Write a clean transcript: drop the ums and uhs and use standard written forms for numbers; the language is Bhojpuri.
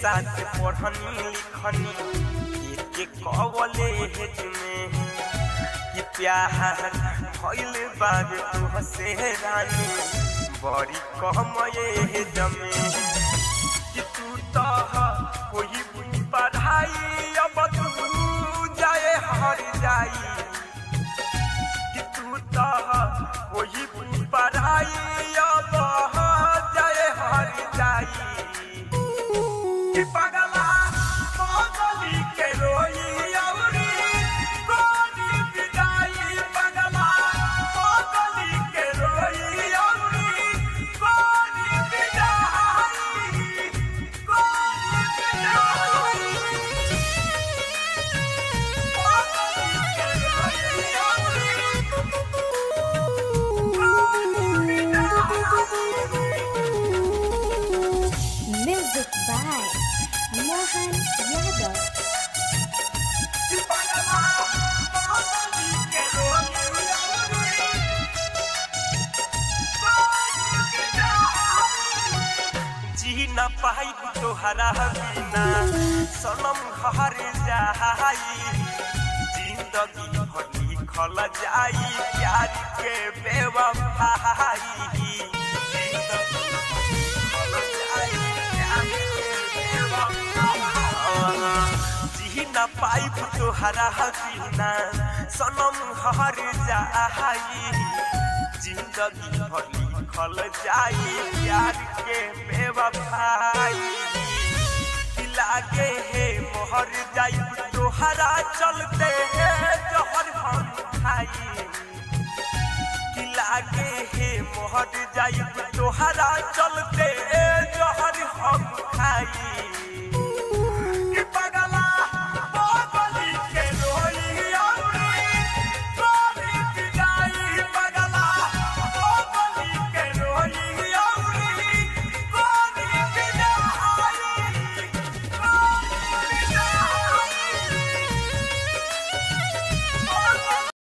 साथ पढ़नी लिखनी एक कॉलेज में कि प्यार भइल बाबे तुहसे रानी बड़ी कम एज में कि तू तो कोई पढ़ाई अब तू जाए हर जाई कि तू तो कोई पढ़ाई अब जाए हर जाई कि पगला मोगली के रोई औरी कोनी विदाई पगला मोगली के रोई औरी कोनी विदाई कोनी विदाई मोगली के रोई औरी कोनी विदाई। Music by Mohan Yadav. जी न पाई तोहरा बिना सनम घर जाई जिंदगी भर लिखल जाई प्यार के बेवफाई जी न पाई तोहरा बिना सनम घर जाई जिंदगी भर लिखल जाई प्यार के बेवफाई लागे है मोहर जाई तोहरा चलते है जहर हम खाई लागे है मोहर जाई तोहरा